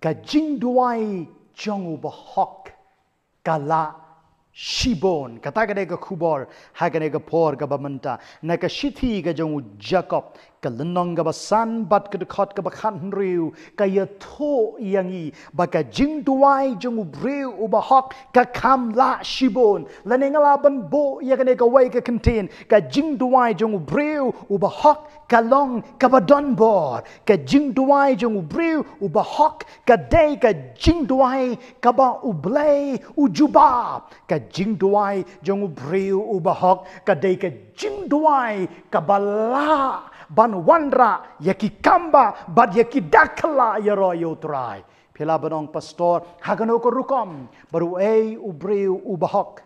ka Jingdwai jong ubahok kala Shibun kata ka kubor hagane ka por ka bamanta na ka shithi ka jong Jakob ka lenong ka basan bat ka dekat ka bakhan riu ka yato yangi ba ka Jingdwai jong ubreu ubahok ka kamla Shibun lanengala ban bo yakane ka wai ka contain ka Jingdwai jong ubreu ubahok ka long ka badon bor ka Jingdwai jong ubreu ubahok ka day ka Jingdwai ka ba ublay ujubab ka Jingdwai jong ubreu ubahok ka day ka Jingdwai ka bala ban wandra yaki kamba bad yaki dakla yaro yotrai pila banong pastor hagano ko rukom baru ubreu ubahok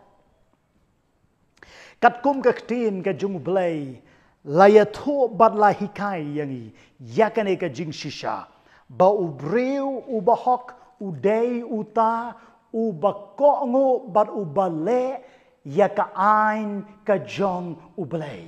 katkum ka ktin ka jung blay layato bad la hikai yangi yakane ka jing shisha ba ubreu ubahok uday uta ubakongo bad ubale yaka ain ka jong ublay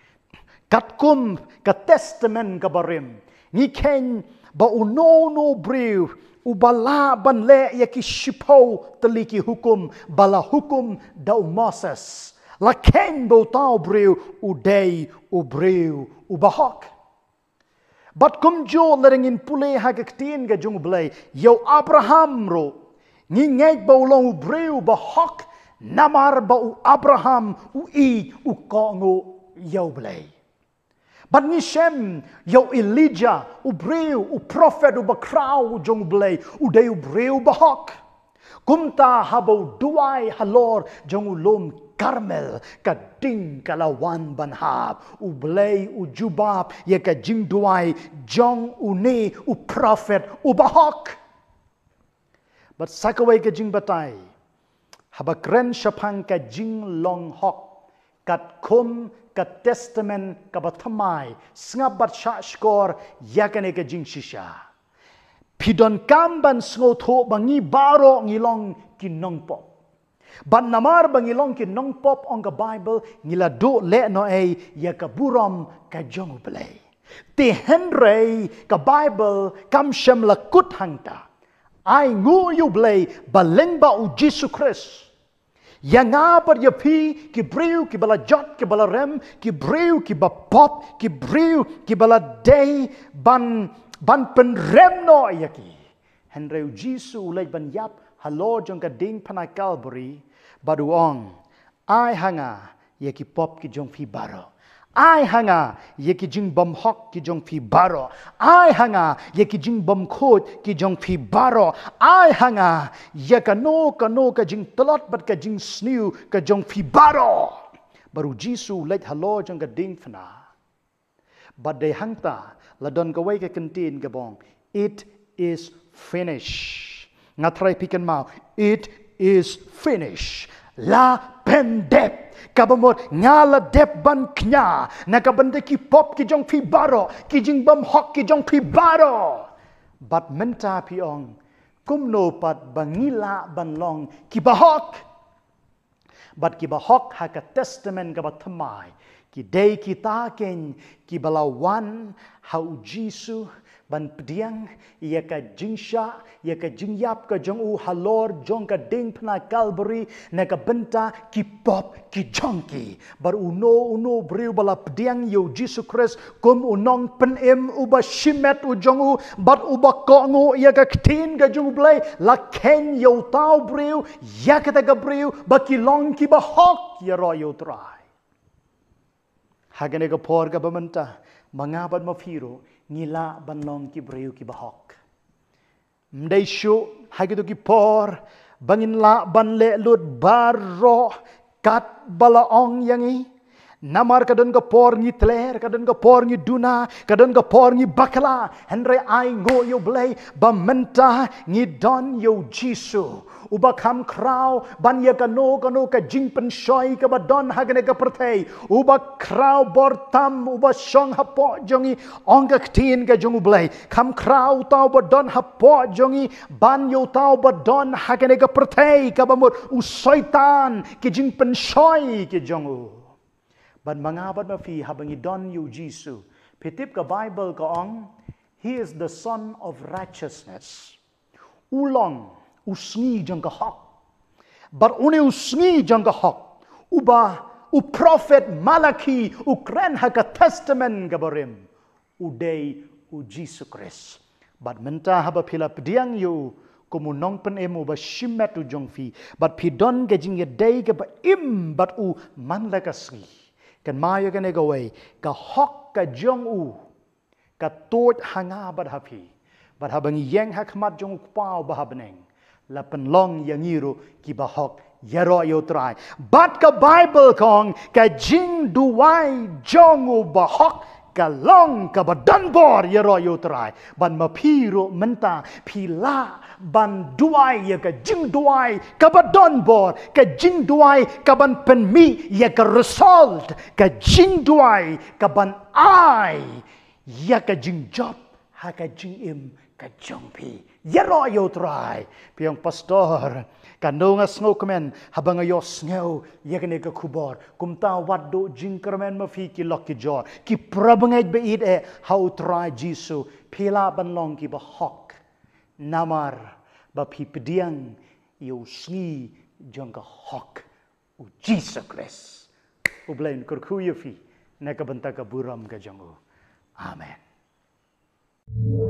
katkum ka testament ka barim ni ken ba uno breu ubala banle yaki shipo teliki hukum bala hukum da Moses la ken bo tau breu uday ubreu ubahok bat kum jo leringin pule hagaktin ga jung blay yo Abraham ro ni ngej ba ulong ubreu bahok namar ba u Abraham u kongo yo blay but ni Shem, yo Elijah, ubreu, prophet, bakrau, jong blay, uday ubreu bahok. Kumta habau duai halor, jong ulom Karmel, kading kalawan banhab, ublay, ujubab, ye ka Jingdwai, jong une, prophet, bahok. But sakaway ka jing batay, habakren shapang ka jing long hok, kat kum, ka testament ka bathamai sngabat sha skor yakane ka jing shisha pidon kamban sngoto bangi baro ngilong kinongpop ban namar bangilong kinongpop on ka Bible ngila do le no yakaburam ka jong play te henry ka Bible kam shem la kut hangta ai ngu yu blay balengba u Jesus Christ yang apa dia pi ki breu ki bala jot ki bala rem ki breu ki ba pop ki breu ki bala day ban pen rem no yaki henreu jisu ulai ban yap halo jong ka ding panai Calvary baduong ai hanga yaki pop ki jong fi baro ai hanga yaki jing bom hok ki jong fi baro ai hanga yaki jing bom khot ki jong fi baro ai hanga yakano kano ka jing talot bat ka jing snew ka jong fi baro baru jisu let halo jong ka ding fna but de hangta la don ka wai ka kantin ka bong it is finished ngatrai pikan mau it is finished la pendep kabamot ngala dep ban knya nakabande ki pop ki jong pi baro ki jing bam hok ki jong pi baro bat menta piong kumno pat bangila ban long ki bahok bat ki bahok ha ka testament ka bathamai ki day kita ken ki balawan hau jisu ban pediang ia ka jingsha ia ka jingyap ka jong u halor jong ka ding pna Calvary na ka benta ki pop ki jongki bar uno breu bala pediang yo Jesus Christ kum unong penem uba shimet u jong u bat uba kongo ia ka ktin ka jong blay la ken yo tau breu ya ka ta breu ba ki long ki ba hok ya ro yo try hagane ka por ka bamenta mangabat mafiro ngila banlong ki breu ki bahok mdai shu hagido ki por bangin la ban le lut baro kat balaong yangi namar kadon ka por ngi tler kadon ka por ngi duna kadon ka por ngi bakala henre ai ngo yo blay bamenta ngi don yo jisu uba kam krau ban ya kano ka jing pen shoi ka badon hagane ka perthei uba krau bortam uba shong hapo jongi onga ktin ka jongu blai kam krau tau badon hapo jongi ban yo tau badon hagane ka perthei ka bamut usaitan ki jing pen shoi ki jongu ban mangabat ma fi habangi don you jisu petip ka Bible ka ong he is the son of righteousness ulang usngi jang ka hak but une usngi jang ka hak uba u prophet Malaki u kren ha ka testament ka barim u day u Jesus Christ but menta haba pila pediang yu kumu nong pen emu ba shimet u jongfi but pidon ke jing ye day ke ba im but u man la ka sri kan maya kan ego way ka hok ka jong u ka tot hanga bat hapi but habang yang hakmat jong pau ba habneng la pen long yang iru ki ba hok yero yo try but ka Bible kong ka Jingdwai jong u ba hok ka long ka badan bor yero yo try ban ma piro menta pila ban duai ya ka Jingdwai ka badan bor ka Jingdwai ka ban pen mi ya ka result ka Jingdwai ka ban ai ya ka jing job ha ka jing im ka jong pi yero yo try piang pastor kanong asngo kemen habang ayo sngo yakne ka kubor kumta waddo jingkermen mafi ki lokki jor ki prabangaj beid e how try jisu pila banlong ki ba hok namar ba pi pediang yo sni jong ka hok u Jesus Christ u blain kurku yefi na ka banta ka buram ka jangu amen